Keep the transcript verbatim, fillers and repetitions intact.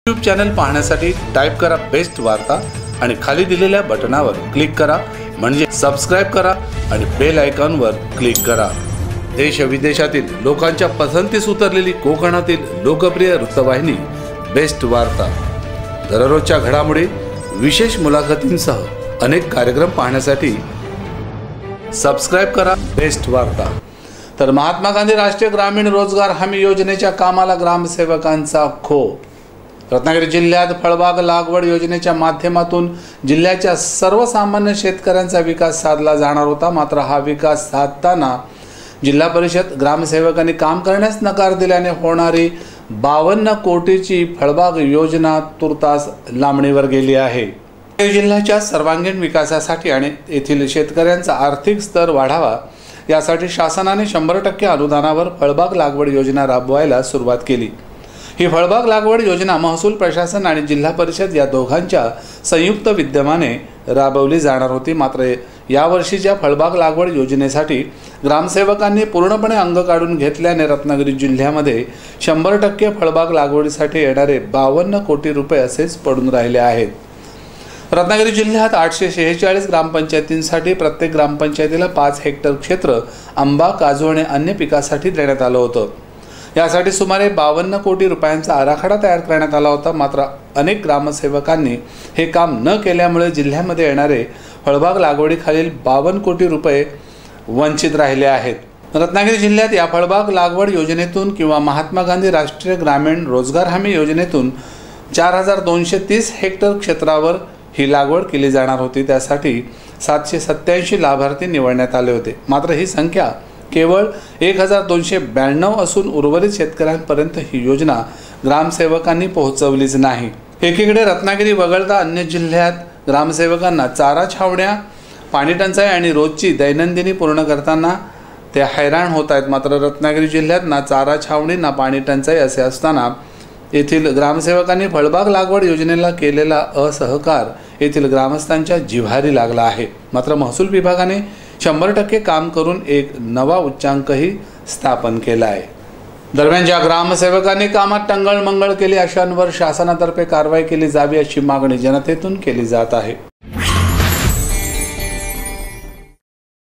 YouTube channel पाहण्यासाठी type करा best वार्ता आणि खाली दिलेल्या बटनावर क्लिक करा, म्हणजे सबस्क्राइब करा आणि बेल आयकॉनवर क्लिक करा। देश विदेशातील लोकांच्या पसंतीस उतरलेली कोकणातील लोकप्रिय वृत्तवाहिनी बेस्ट वार्ता। दररोजच्या घडामोडी, विशेष मुलाखतींसह अनेक कार्यक्रम पाहण्यासाठी सबस्क्राइब करा बेस्ट वार्ता। तर महात्मा गांधी राष्ट्रीय ग्रामीण रोजगार हमी योजनेच्या कामाला ग्रामसेवकांचा खो। रत्नागिरी जिल्ह्यात फळबाग लागवड योजनेच्या माध्यमातून जिल्ह्याच्या सर्वसामान्य शेतकऱ्यांचा विकास साधला जाणार होता। मात्र हा विकास साधताना जिल्हा परिषद ग्रामसेवकांनी काम करण्यास नकार दिल्याने होणारी बावन्न कोटीची फळबाग योजना तुर्तास लांबणीवर गेली आहे। जिल्ह्याच्या सर्वांगीण विकासासाठी आणि येथील शेतकऱ्यांचा आर्थिक स्तर वाढावा यासाठी शासनाने शंभर टक्के अनुदानावर फळबाग लागवड योजना राबवायला सुरुवात केली। ही फळबाग लागवड योजना महसूल प्रशासन आणि जिल्हा परिषद या दोघांच्या संयुक्त विद्यमाने राबवली जाणार होती। मात्र यावर्षीच्या फळबाग लागवड योजनेसाठी ग्रामसेवकांनी पूर्णपणे अंग काढून घेतल्याने रत्नागिरी जिल्ह्यामध्ये शंभर टक्के फळबाग लागवडीसाठी येणारे बावन्न कोटी रुपये असेच पडून राहिले आहेत। रत्नागिरी जिल्ह्यात आठशे शेहेचाळीस ग्रामपंचायतींसाठी प्रत्येक ग्रामपंचायतीला पाच हेक्टर क्षेत्र आंबा, काजू आणि अन्य पिकासाठी देण्यात आलं होतं। यासाठी सुमारे बावन्न कोटी रुपयांचा आराखडा तयार करण्यात आला होता। मात्र अनेक ग्रामसेवकांनी हे काम न केल्यामुळे जिल्ह्यामध्ये येणारे फळबाग लागवडीखालील बावन्न कोटी रुपये वंचित राहिले आहेत। रत्नागिरी जिल्ह्यात या फळबाग लागवड योजनेतून किंवा महात्मा गांधी राष्ट्रीय ग्रामीण रोजगार हमी योजनेतून चार हजार दोनशे तीस हेक्टर क्षेत्रावर ही लागवड केली जाणार होती। त्यासाठी सातशे सत्याऐंशी लाभार्थी निवडण्यात आले होते। मात्र ही संख्या केवळ एक हजार दोनशे ब्याण्णव असून उर्वरित शेतकऱ्यांपर्यंत ही योजना ग्रामसेवकांनी पोहोचवलीच नाही। एकीकडे रत्नागिरी वगळता अन्य जिल्ह्यात ग्रामसेवकांना चारा छावण्या, पाणी टंचाई आणि रोजची दैनंदिनी पूर्ण करताना ते हैराण होत आहेत। मात्र रत्नागिरी जिल्ह्यात ना चारा छावणी ना पाणी टंचाई असे असताना येथील ग्रामसेवकांनी फळबाग लागवड योजनेला केलेला असहकार येथील ग्रामस्थांच्या जिव्हारी लागला आहे। मात्र महसूल विभागाने शंभर टक्के काम करून एक नवा उच्चांकही स्थापन केला आहे। दरम्यान ज्या ग्रामसेवकांनी कामात टंगळ मंगळ केली अशांवर शासनातर्फे कारवाई केली जावी अशी मागणी जनतेतून केली जात आहे।